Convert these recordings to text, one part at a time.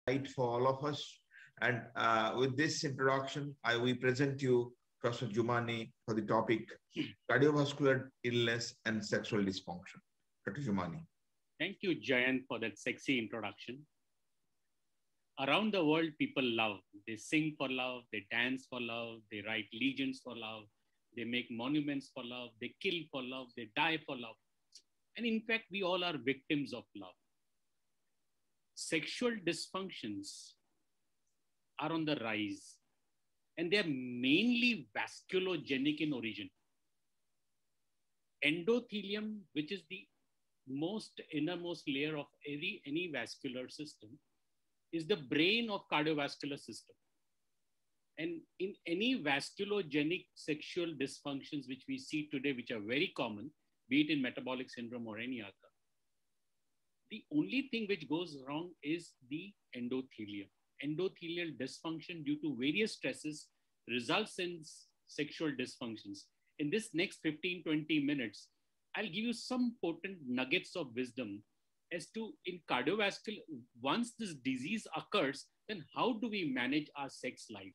light for all of us. And with this introduction, we present you Professor Jumani for the topic cardiovascular illness and sexual dysfunction. Dr. Jumani. Thank you, Jayant, for that sexy introduction. Around the world, people love. They sing for love, they dance for love, they write legends for love, they make monuments for love, they kill for love, they die for love. And in fact, we all are victims of love. Sexual dysfunctions are on the rise, and they're mainly vasculogenic in origin. Endothelium, which is the innermost layer of any vascular system, is the brain of cardiovascular system. And in any vasculogenic sexual dysfunctions which we see today, which are very common, be it in metabolic syndrome or any other, the only thing which goes wrong is the endothelium. Endothelial dysfunction due to various stresses results in sexual dysfunctions. In this next 15-20 minutes, I'll give you some potent nuggets of wisdom as to, in cardiovascular, once this disease occurs, then how do we manage our sex life?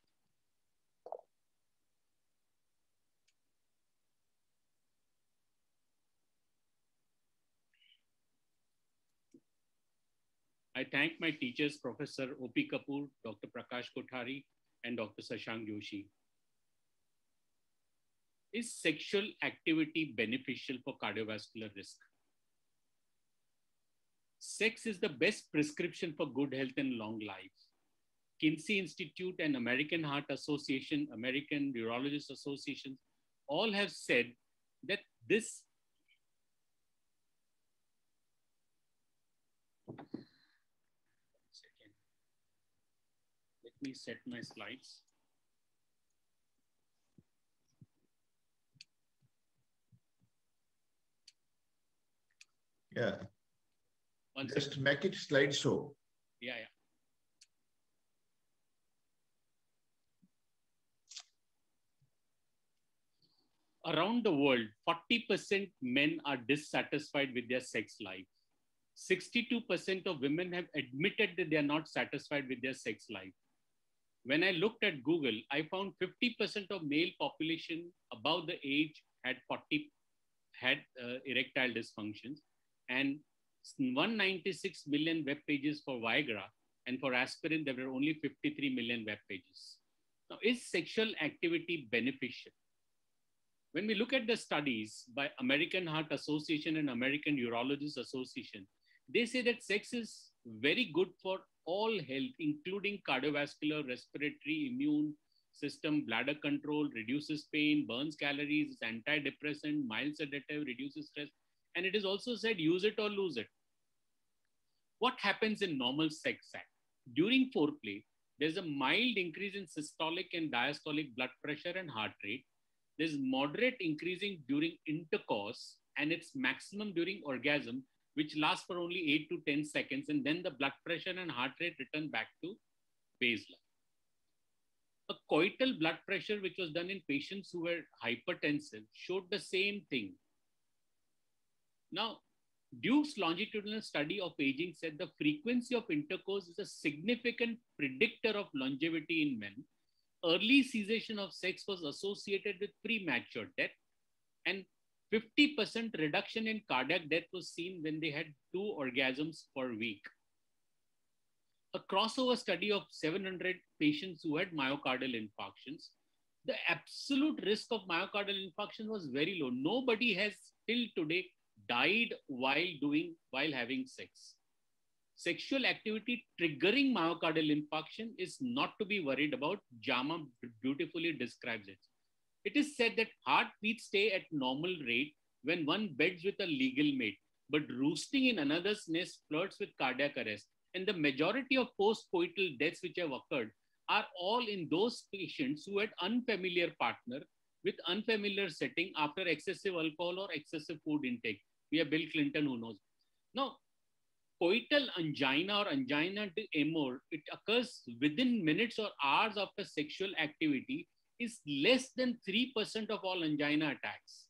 I thank my teachers, Professor O.P. Kapoor, Dr. Prakash Kothari, and Dr. Shashank Joshi. Is sexual activity beneficial for cardiovascular risk? Sex is the best prescription for good health and long life. Kinsey Institute and American Heart Association, American Urologist Association, all have said that this let me set my slides. Yeah. Just make it slideshow. Yeah. Around the world, 40% men are dissatisfied with their sex life. 62% of women have admitted that they are not satisfied with their sex life. When I looked at Google, I found 50% of male population above the age had erectile dysfunctions, and 196 million web pages for Viagra, and for aspirin, there were only 53 million web pages. Now, is sexual activity beneficial? When we look at the studies by American Heart Association and American Urologist Association, they say that sex is very good for all health, including cardiovascular, respiratory, immune system, bladder control, reduces pain, burns calories, is antidepressant, mild sedative, reduces stress. And it is also said, use it or lose it. What happens in normal sex act? During foreplay, there's a mild increase in systolic and diastolic blood pressure and heart rate. There's moderate increasing during intercourse, and it's maximum during orgasm, which lasts for only 8 to 10 seconds. And then the blood pressure and heart rate return back to baseline. A coital blood pressure, which was done in patients who were hypertensive, showed the same thing. Now, Duke's longitudinal study of aging said the frequency of intercourse is a significant predictor of longevity in men. Early cessation of sex was associated with premature death, and 50% reduction in cardiac death was seen when they had 2 orgasms per week. A crossover study of 700 patients who had myocardial infarctions, the absolute risk of myocardial infarction was very low. Nobody has till today died while having sex. Sexual activity triggering myocardial infarction is not to be worried about. JAMA beautifully describes it. It is said that heartbeats stay at normal rate when one beds with a legal mate, but roosting in another's nest flirts with cardiac arrest. And the majority of post-coital deaths which have occurred are all in those patients who had unfamiliar partner with unfamiliar setting after excessive alcohol or excessive food intake. We have Bill Clinton who knows. Now, coital angina or angina d'amore, it occurs within minutes or hours after sexual activity, is less than 3% of all angina attacks.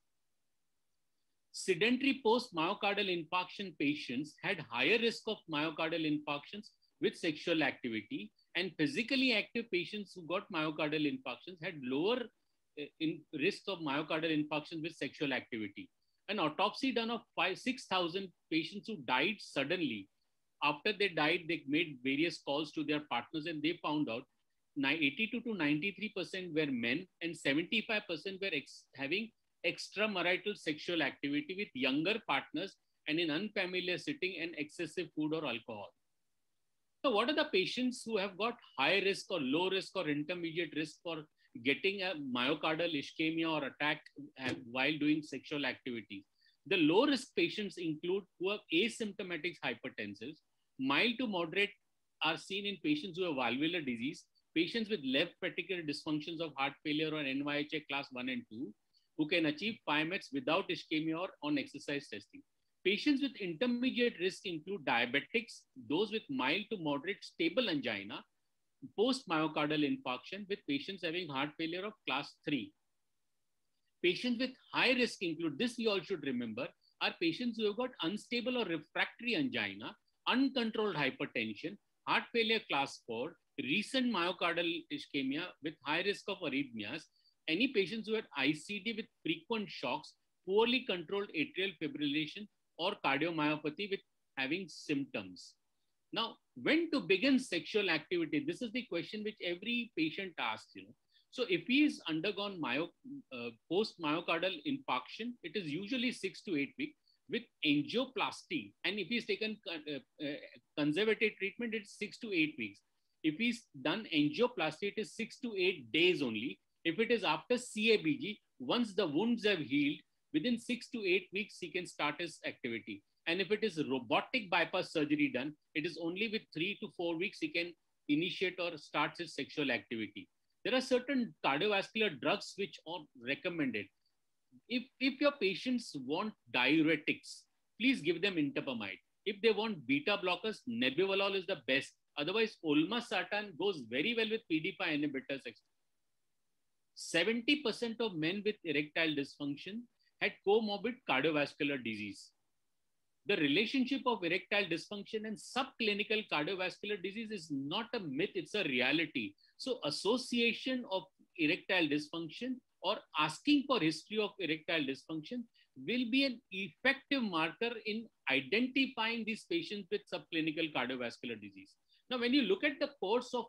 Sedentary post-myocardial infarction patients had higher risk of myocardial infarctions with sexual activity, and physically active patients who got myocardial infarctions had lower in risk of myocardial infarction with sexual activity. An autopsy done of 6,000 patients who died suddenly. After they died, they made various calls to their partners, and they found out 82 to 93% were men and 75% were having extramarital sexual activity with younger partners and in unfamiliar setting and excessive food or alcohol. So what are the patients who have got high risk or low risk or intermediate risk for getting a myocardial ischemia or attack while doing sexual activity? The low risk patients include who have asymptomatic hypertensives. Mild to moderate are seen in patients who have valvular disease, patients with left ventricular dysfunctions of heart failure or NYHA class 1 and 2, who can achieve 5 METs without ischemia or on exercise testing. Patients with intermediate risk include diabetics, those with mild to moderate stable angina, post-myocardial infarction with patients having heart failure of class 3. Patients with high risk include, this we all should remember, are patients who have got unstable or refractory angina, uncontrolled hypertension, heart failure class 4, recent myocardial ischemia with high risk of arrhythmias, any patients who had ICD with frequent shocks, poorly controlled atrial fibrillation, or cardiomyopathy with having symptoms. Now, when to begin sexual activity? This is the question which every patient asks, So if he is undergone post-myocardial infarction, it is usually 6 to 8 weeks with angioplasty. And if he's taken conservative treatment, it's 6 to 8 weeks. If he's done angioplasty, it is 6 to 8 days only. If it is after CABG, once the wounds have healed, within 6 to 8 weeks, he can start his activity. And if it is robotic bypass surgery done, it is only with 3 to 4 weeks, he can initiate or start his sexual activity. There are certain cardiovascular drugs which are recommended. If your patients want diuretics, please give them intopamide. If they want beta blockers, nebivolol is the best. Otherwise, olmesartan goes very well with PDE5 inhibitors. 70% of men with erectile dysfunction had comorbid cardiovascular disease. The relationship of erectile dysfunction and subclinical cardiovascular disease is not a myth, it's a reality. So association of erectile dysfunction or asking for history of erectile dysfunction will be an effective marker in identifying these patients with subclinical cardiovascular disease. Now, when you look at the course of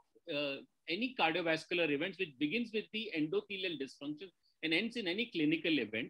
any cardiovascular events, which begins with the endothelial dysfunction and ends in any clinical event,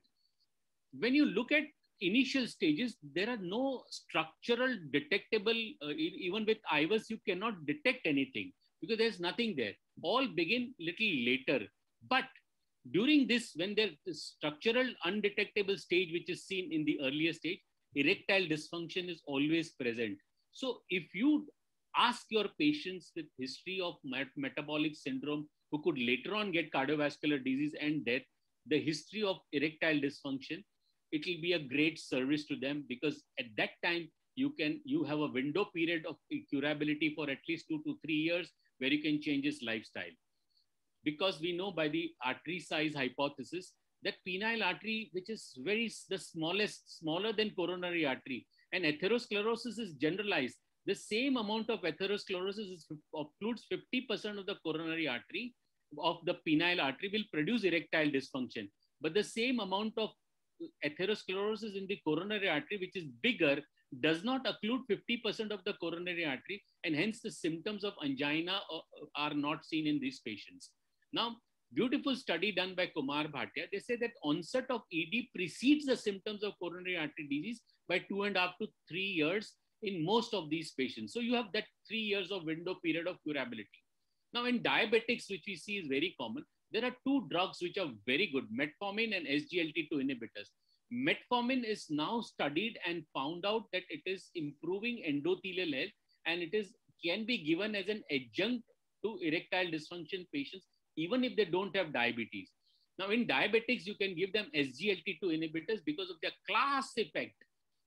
when you look at initial stages, there are no structural detectable, even with IVUS, you cannot detect anything because there's nothing there. All begin little later. But during this, when there's the structural undetectable stage, which is seen in the earlier stage, erectile dysfunction is always present. So if you ask your patients with history of metabolic syndrome who could later on get cardiovascular disease and death, the history of erectile dysfunction, it will be a great service to them because at that time, you have a window period of curability for at least 2 to 3 years where you can change his lifestyle. Because we know by the artery size hypothesis that penile artery, which is the smallest, smaller than coronary artery, and atherosclerosis is generalized. The same amount of atherosclerosis includes 50% of the coronary artery, of the penile artery will produce erectile dysfunction. But the same amount of atherosclerosis in the coronary artery, which is bigger, does not occlude 50% of the coronary artery, and hence the symptoms of angina are not seen in these patients. Now, beautiful study done by Kumar Bhatia. They say that onset of ED precedes the symptoms of coronary artery disease by 2.5 to 3 years in most of these patients. So you have that 3 years of window period of curability. Now in diabetics, which we see is very common, there are 2 drugs which are very good, metformin and SGLT2 inhibitors. Metformin is now studied and found out that it is improving endothelial health and can be given as an adjunct to erectile dysfunction patients, even if they don't have diabetes. Now in diabetics, you can give them SGLT2 inhibitors because of their class effect,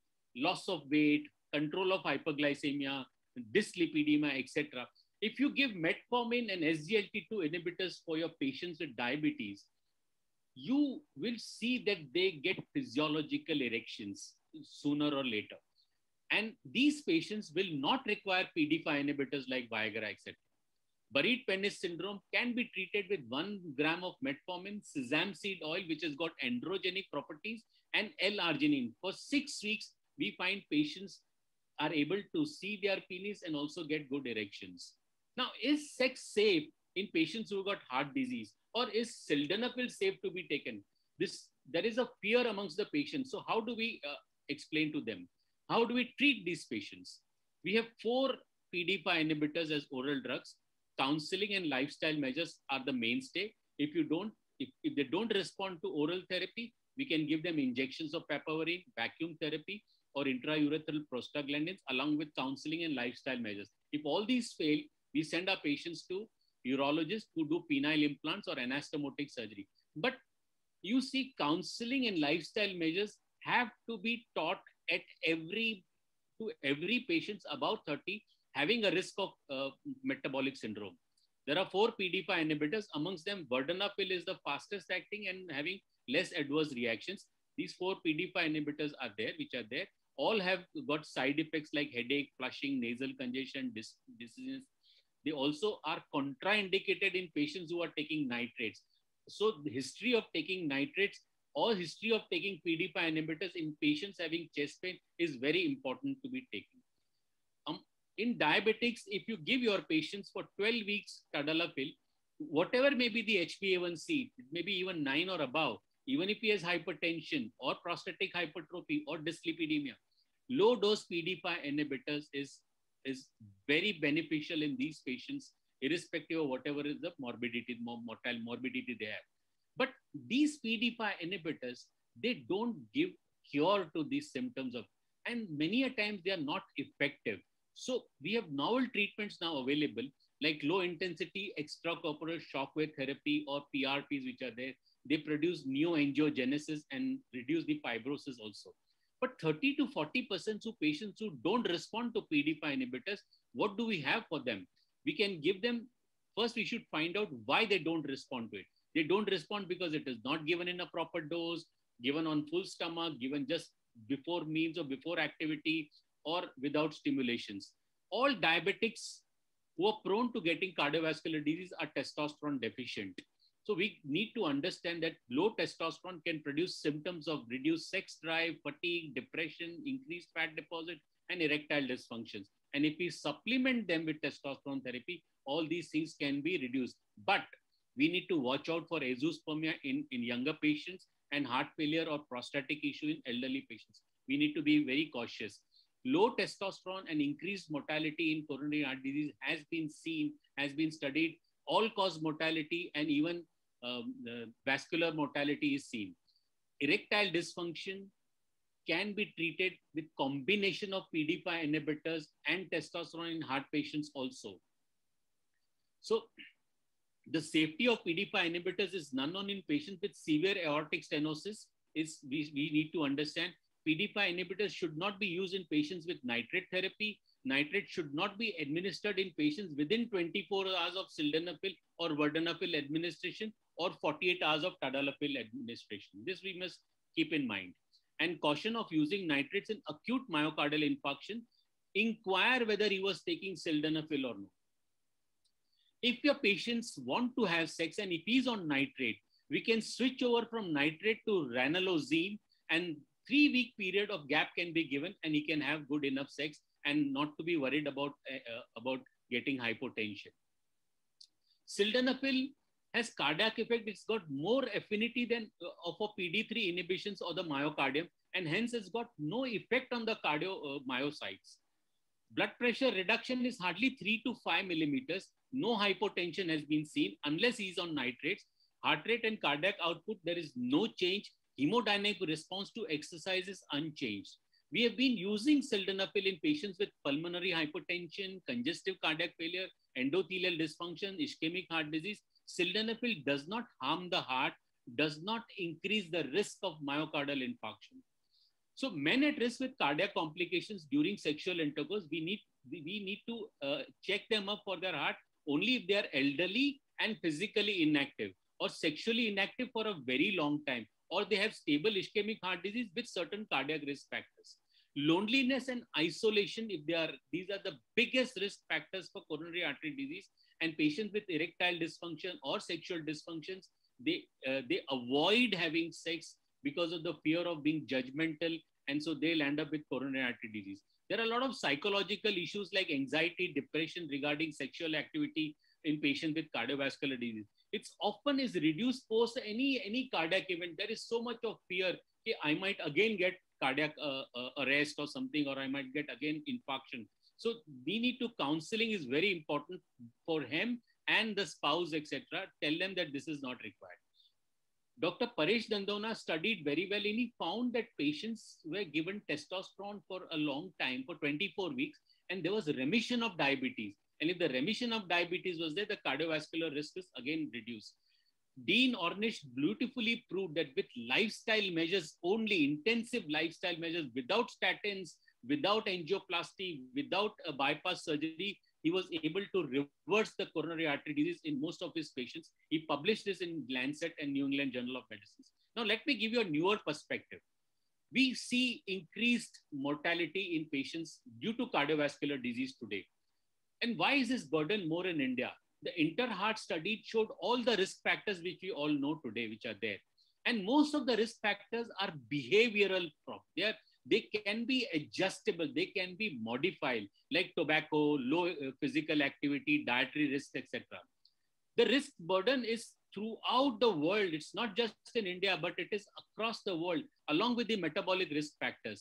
loss of weight, control of hyperglycemia, dyslipidemia, etc. If you give metformin and SGLT2 inhibitors for your patients with diabetes, you will see that they get physiological erections sooner or later. And these patients will not require PDE5 inhibitors like Viagra, etc. Buried penis syndrome can be treated with 1 gram of metformin, sesame seed oil, which has got androgenic properties, and L-arginine. For 6 weeks, we find patients are able to see their penis and also get good erections. Now, is sex safe in patients who got heart disease, or is sildenafil safe to be taken? There is a fear amongst the patients. So how do we explain to them? How do we treat these patients? We have 4 PDE5 inhibitors as oral drugs. Counseling and lifestyle measures are the mainstay. If they don't respond to oral therapy, we can give them injections of papaverine, vacuum therapy, or intraurethral prostaglandins, along with counseling and lifestyle measures. If all these fail, we send our patients to urologists who do penile implants or anastomotic surgery. But you see, counseling and lifestyle measures have to be taught at every patient above 30 having a risk of metabolic syndrome. There are 4 PDE5 inhibitors. Amongst them, vardenafil is the fastest acting and having less adverse reactions. These 4 PDE5 inhibitors are there, All have got side effects like headache, flushing, nasal congestion, dizziness. They also are contraindicated in patients who are taking nitrates. So the history of taking nitrates or history of taking PDE5 inhibitors in patients having chest pain is very important to be taken. In diabetics, if you give your patients for 12 weeks tadalafil, whatever may be the HbA1c, it may be even 9 or above, even if he has hypertension or prostatic hypertrophy or dyslipidemia, low dose PDE5 inhibitors is very beneficial in these patients, irrespective of whatever is the morbidity they have. But these PDE5 inhibitors, they don't give cure to these symptoms and many a times they are not effective. So we have novel treatments now available, like low intensity extracorporeal shockwave therapy or PRPs, which are there. They produce neoangiogenesis and reduce the fibrosis also. But 30 to 40% of patients who don't respond to PDE5 inhibitors, what do we have for them? We can give them, first we should find out why they don't respond to it. They don't respond because it is not given in a proper dose, given on full stomach, given just before meals or before activity, or without stimulations. All diabetics who are prone to getting cardiovascular disease are testosterone deficient. So we need to understand that low testosterone can produce symptoms of reduced sex drive, fatigue, depression, increased fat deposit, and erectile dysfunctions. And if we supplement them with testosterone therapy, all these things can be reduced. But we need to watch out for azoospermia in younger patients and heart failure or prostatic issue in elderly patients. We need to be very cautious. Low testosterone and increased mortality in coronary heart disease has been seen, has been studied. All-cause mortality and even vascular mortality is seen. Erectile dysfunction can be treated with combination of PDE5 inhibitors and testosterone in heart patients also. So the safety of PDE5 inhibitors is none known in patients with severe aortic stenosis. We need to understand PDE5 inhibitors should not be used in patients with nitrate therapy. Nitrate should not be administered in patients within 24 hours of sildenafil or vardenafil administration or 48 hours of tadalafil administration. This we must keep in mind. And caution of using nitrates in acute myocardial infarction. Inquire whether he was taking sildenafil or not. If your patients want to have sex and if he's on nitrate, we can switch over from nitrate to ranolazine, and 3-week period of gap can be given and he can have good enough sex and not to be worried about getting hypotension. Sildenafil has cardiac effect. It's got more affinity than of a PDE3 inhibitions or the myocardium, and hence it's got no effect on the cardiomyocytes. Blood pressure reduction is hardly 3 to 5 millimeters. No hypotension has been seen unless he's on nitrates. Heart rate and cardiac output, there is no change. Hemodynamic response to exercise is unchanged. We have been using sildenafil in patients with pulmonary hypertension, congestive cardiac failure, endothelial dysfunction, ischemic heart disease. Sildenafil does not harm the heart, does not increase the risk of myocardial infarction. So men at risk with cardiac complications during sexual intercourse, we need to check them up for their heart only if they are elderly and physically inactive or sexually inactive for a very long time, or they have stable ischemic heart disease with certain cardiac risk factors. Loneliness and isolation, these are the biggest risk factors for coronary artery disease. And patients with erectile dysfunction or sexual dysfunctions, they avoid having sex because of the fear of being judgmental, and so they'll end up with coronary artery disease. There are a lot of psychological issues like anxiety, depression regarding sexual activity in patients with cardiovascular disease. It's often is reduced post any cardiac event. There is so much of fear, okay, I might again get cardiac arrest or something, or I might get again infarction. So we need to, counseling is very important for him and the spouse, etc. Tell them that this is not required. Dr. Paresh Dandona studied very well, and he found that patients were given testosterone for a long time, for 24 weeks, and there was remission of diabetes. And if the remission of diabetes was there, the cardiovascular risk is again reduced. Dean Ornish beautifully proved that with lifestyle measures only, intensive lifestyle measures, without statins, without angioplasty, without a bypass surgery, he was able to reverse the coronary artery disease in most of his patients. He published this in Lancet and New England Journal of Medicine. Now, let me give you a newer perspective. We see increased mortality in patients due to cardiovascular disease today. And why is this burden more in India? The InterHeart study showed all the risk factors which we all know today, which are there. And most of the risk factors are behavioral. They can be adjustable, they can be modified, like tobacco, low physical activity, dietary risk, etc. The risk burden is throughout the world. It's not just in India, but it is across the world, along with the metabolic risk factors.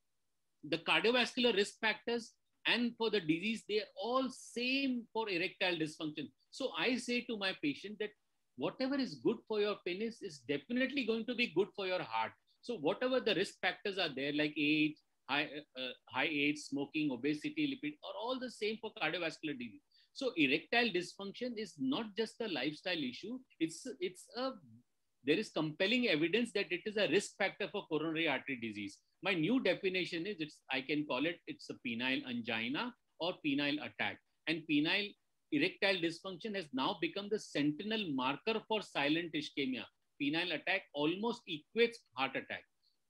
The cardiovascular risk factors and for the disease, they are all same for erectile dysfunction. So I say to my patient that whatever is good for your penis is definitely going to be good for your heart. So whatever the risk factors are there, like age, high age, smoking, obesity, lipid, are all the same for cardiovascular disease. So erectile dysfunction is not just a lifestyle issue. There is compelling evidence that it is a risk factor for coronary artery disease. My new definition is, I can call it, it's a penile angina or penile attack. And penile erectile dysfunction has now become the sentinel marker for silent ischemia. Penile attack almost equates heart attack.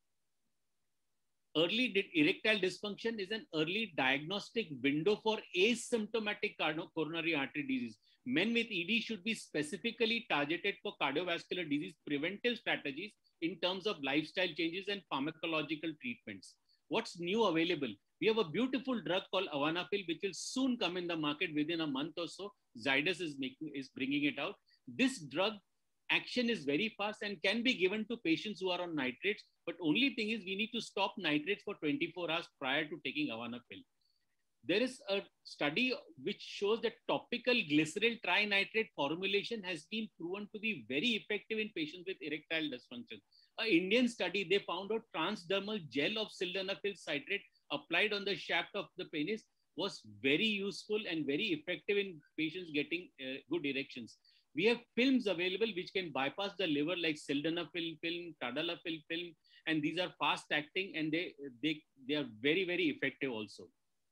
Early erectile dysfunction is an early diagnostic window for asymptomatic coronary artery disease. Men with ED should be specifically targeted for cardiovascular disease preventive strategies in terms of lifestyle changes and pharmacological treatments. What's new available? We have a beautiful drug called Avanafil, which will soon come in the market within a month or so. Zydus is bringing it out. This drug action is very fast and can be given to patients who are on nitrates. But only thing is we need to stop nitrates for 24 hours prior to taking Avanafil. There is a study which shows that topical glyceryl trinitrate formulation has been proven to be very effective in patients with erectile dysfunction. An Indian study, they found out transdermal gel of sildenafil citrate applied on the shaft of the penis was very useful and very effective in patients getting good erections. We have films available which can bypass the liver, like sildenafil film, tadalafil film, and these are fast acting and they are very, very effective also.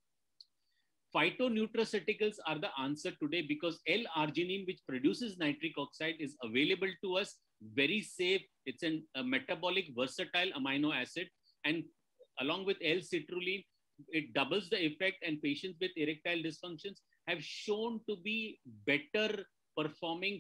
Phytonutraceuticals are the answer today because L-arginine, which produces nitric oxide, is available to us, very safe. It's a metabolic versatile amino acid, and along with L-citrulline, it doubles the effect, and patients with erectile dysfunctions have shown to be better performing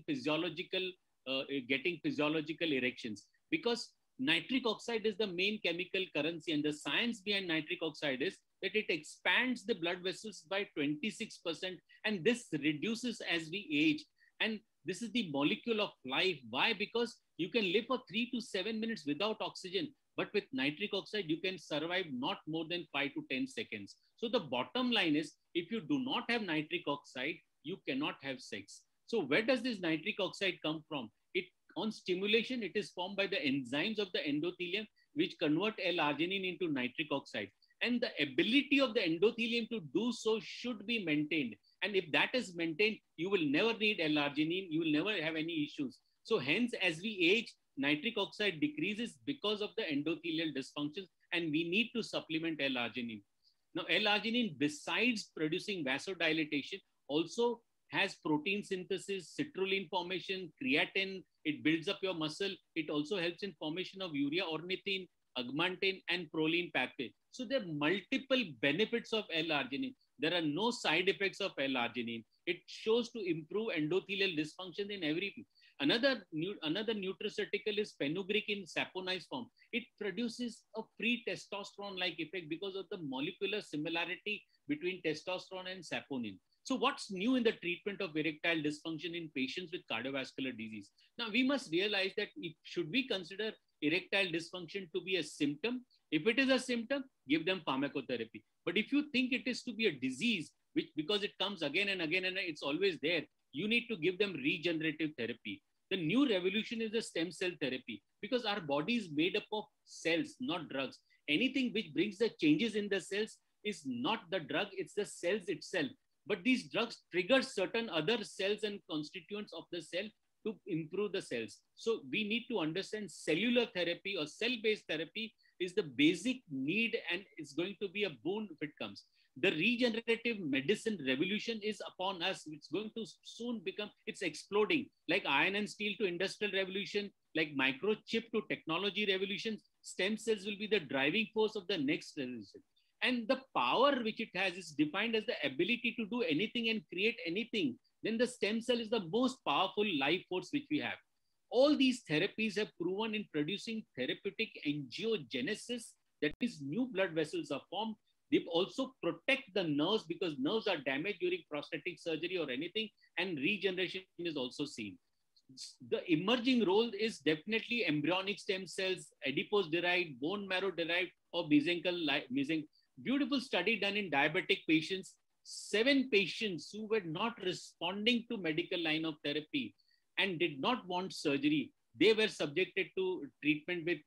getting physiological erections, because nitric oxide is the main chemical currency, and the science behind nitric oxide is that it expands the blood vessels by 26%, and this reduces as we age. And this is the molecule of life. Why? Because you can live for 3 to 7 minutes without oxygen, but with nitric oxide, you can survive not more than 5 to 10 seconds. So the bottom line is, if you do not have nitric oxide, you cannot have sex. So where does this nitric oxide come from? On stimulation, it is formed by the enzymes of the endothelium, which convert L-arginine into nitric oxide. And the ability of the endothelium to do so should be maintained. And if that is maintained, you will never need L-arginine. You will never have any issues. So hence, as we age, nitric oxide decreases because of the endothelial dysfunctions, and we need to supplement L-arginine. Now, L-arginine, besides producing vasodilatation, also has protein synthesis, citrulline formation, creatine. It builds up your muscle. It also helps in formation of urea ornithine, augmentin, and proline pathway. So there are multiple benefits of L-arginine. There are no side effects of L-arginine. It shows to improve endothelial dysfunction in every. Another nutraceutical is fenugreek in saponized form. It produces a free testosterone-like effect because of the molecular similarity between testosterone and saponin. So what's new in the treatment of erectile dysfunction in patients with cardiovascular disease? Now we must realize that should we consider erectile dysfunction to be a symptom? If it is a symptom, give them pharmacotherapy. But if you think it is to be a disease, which because it comes again and again and it's always there, you need to give them regenerative therapy. The new revolution is the stem cell therapy because our body is made up of cells, not drugs. Anything which brings the changes in the cells is not the drug, it's the cells itself. But these drugs trigger certain other cells and constituents of the cell to improve the cells. So we need to understand cellular therapy or cell-based therapy is the basic need and it's going to be a boon if it comes. The regenerative medicine revolution is upon us. It's going to soon become, it's exploding. Like iron and steel to industrial revolution, like microchip to technology revolution, stem cells will be the driving force of the next revolution. And the power which it has is defined as the ability to do anything and create anything. Then the stem cell is the most powerful life force which we have. All these therapies have proven in producing therapeutic angiogenesis, that is new blood vessels are formed. They also protect the nerves because nerves are damaged during prosthetic surgery or anything, and regeneration is also seen. The emerging role is definitely embryonic stem cells, adipose-derived, bone marrow-derived, or mesenchymal. Beautiful study done in diabetic patients. 7 patients who were not responding to medical line of therapy and did not want surgery, they were subjected to treatment with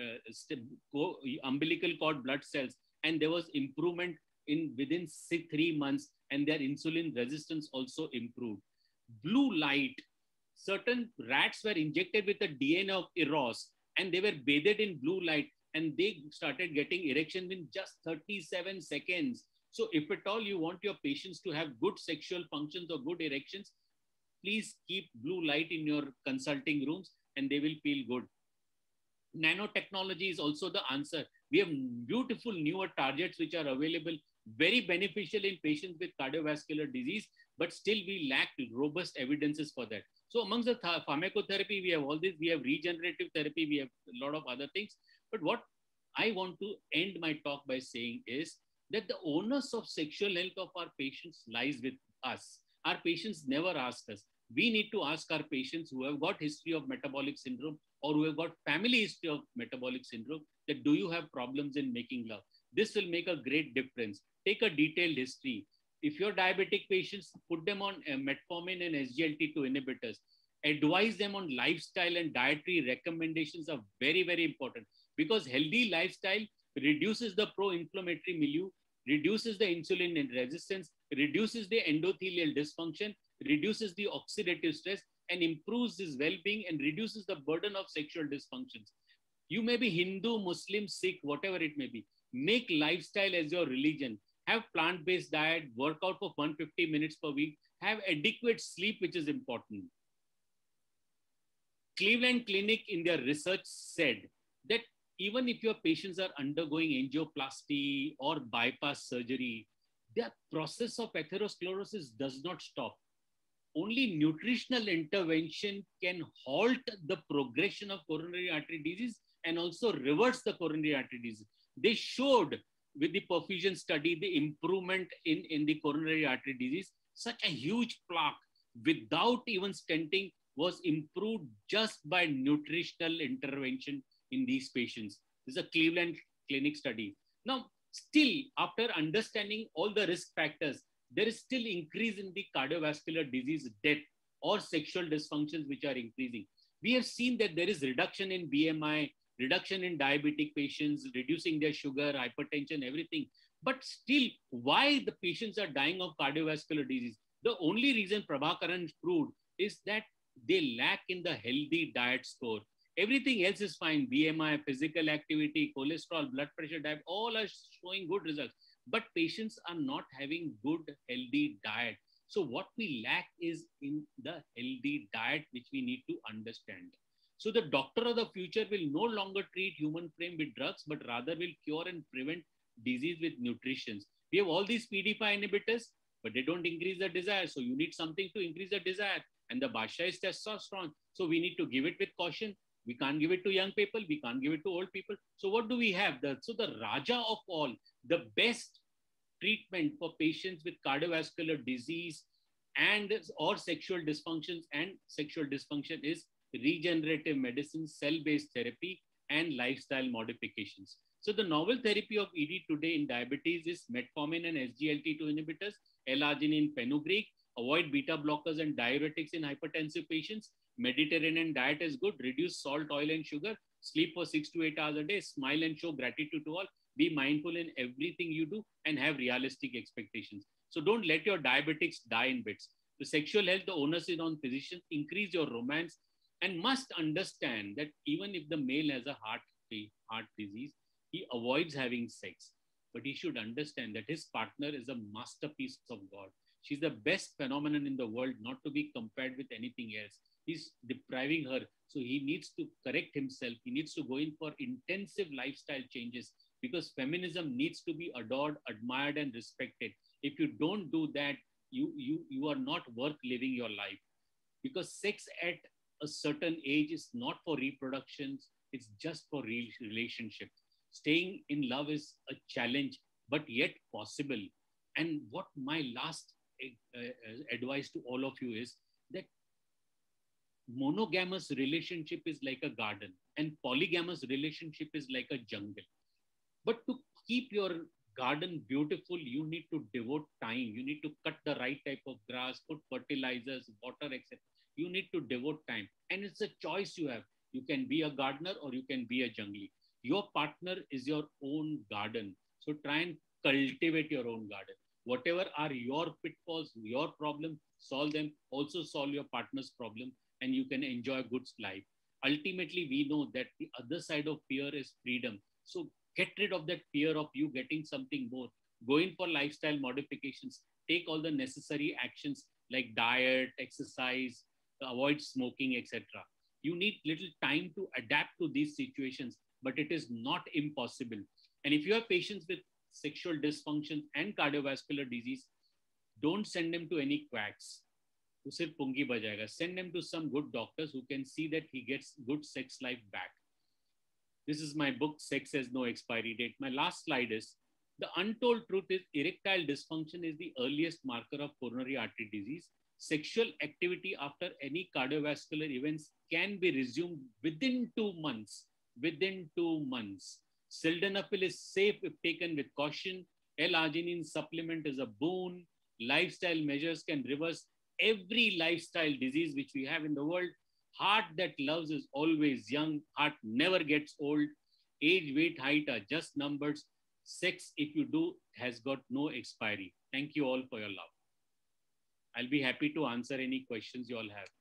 umbilical cord blood cells. And there was improvement within 3 months, and their insulin resistance also improved. Blue light, certain rats were injected with the DNA of Eros, and they were bathed in blue light, and they started getting erection in just 37 seconds. So if at all you want your patients to have good sexual functions or good erections, please keep blue light in your consulting rooms, and they will feel good. Nanotechnology is also the answer. We have beautiful newer targets which are available, very beneficial in patients with cardiovascular disease, but still we lack robust evidences for that. So amongst the pharmacotherapy, we have all this, we have regenerative therapy, we have a lot of other things. But what I want to end my talk by saying is that the onus of sexual health of our patients lies with us. Our patients never ask us. We need to ask our patients who have got history of metabolic syndrome or who have got family history of metabolic syndrome that do you have problems in making love? This will make a great difference. Take a detailed history. If you're diabetic patients, put them on metformin and SGLT2 inhibitors. Advise them on lifestyle and dietary recommendations are very, very important because healthy lifestyle reduces the pro-inflammatory milieu, reduces the insulin resistance, reduces the endothelial dysfunction, reduces the oxidative stress, and improves his well-being and reduces the burden of sexual dysfunctions. You may be Hindu, Muslim, Sikh, whatever it may be. Make lifestyle as your religion. Have plant-based diet, work out for 150 minutes per week, have adequate sleep, which is important. Cleveland Clinic in their research said that even if your patients are undergoing angioplasty or bypass surgery, the process of atherosclerosis does not stop. Only nutritional intervention can halt the progression of coronary artery disease and also reverse the coronary artery disease. They showed with the perfusion study, the improvement in the coronary artery disease, such a huge plaque without even stenting was improved just by nutritional intervention in these patients. This is a Cleveland Clinic study. Now, still, after understanding all the risk factors, there is still increase in the cardiovascular disease death or sexual dysfunctions which are increasing. We have seen that there is reduction in BMI, reduction in diabetic patients, reducing their sugar, hypertension, everything. But still, why the patients are dying of cardiovascular disease? The only reason Prabhakaran proved is that they lack in the healthy diet score. Everything else is fine. BMI, physical activity, cholesterol, blood pressure, diabetes, all are showing good results. But patients are not having good, healthy diet. So what we lack is in the healthy diet, which we need to understand. So the doctor of the future will no longer treat human frame with drugs, but rather will cure and prevent disease with nutrition. We have all these PDE5 inhibitors, but they don't increase the desire. So you need something to increase the desire. And the Basha is testosterone. So we need to give it with caution. We can't give it to young people. We can't give it to old people. So what do we have? So the Raja of all, the best treatment for patients with cardiovascular disease and or sexual dysfunctions and sexual dysfunction is regenerative medicine, cell-based therapy, and lifestyle modifications. So the novel therapy of ED today in diabetes is metformin and SGLT2 inhibitors, L-arginine, fenugreek. Avoid beta blockers and diuretics in hypertensive patients. Mediterranean diet is good. Reduce salt, oil, and sugar. Sleep for 6 to 8 hours a day. Smile and show gratitude to all. Be mindful in everything you do and have realistic expectations. So don't let your diabetics die in bits. The sexual health, the onus is on physicians. Increase your romance and must understand that even if the male has a heart disease, he avoids having sex. But he should understand that his partner is a masterpiece of God. She's the best phenomenon in the world, not to be compared with anything else. He's depriving her. So he needs to correct himself. He needs to go in for intensive lifestyle changes because feminism needs to be adored, admired, and respected. If you don't do that, you are not worth living your life. Because sex at a certain age is not for reproduction. It's just for relationship. Staying in love is a challenge, but yet possible. And what my last advice to all of you is that monogamous relationship is like a garden and polygamous relationship is like a jungle. But to keep your garden beautiful, you need to devote time. You need to cut the right type of grass, put fertilizers, water, etc. You need to devote time. And it's a choice you have. You can be a gardener or you can be a jungli. Your partner is your own garden. So try and cultivate your own garden. Whatever are your pitfalls, your problem, solve them. Also solve your partner's problem and you can enjoy a good life. Ultimately, we know that the other side of fear is freedom. So get rid of that fear of you getting something more. Go in for lifestyle modifications. Take all the necessary actions like diet, exercise, avoid smoking, etc. You need little time to adapt to these situations, but it is not impossible. And if you have patients with sexual dysfunction and cardiovascular disease, don't send them to any quacks. Send them to some good doctors who can see that he gets good sex life back. This is my book, Sex Has No Expiry Date. My last slide is, the untold truth is erectile dysfunction is the earliest marker of coronary artery disease. Sexual activity after any cardiovascular events can be resumed within 2 months. Within 2 months. Sildenafil is safe if taken with caution. L-arginine supplement is a boon. Lifestyle measures can reverse every lifestyle disease which we have in the world. Heart that loves is always young. Heart never gets old. Age, weight, height are just numbers. Sex, if you do, has got no expiry. Thank you all for your love. I'll be happy to answer any questions you all have.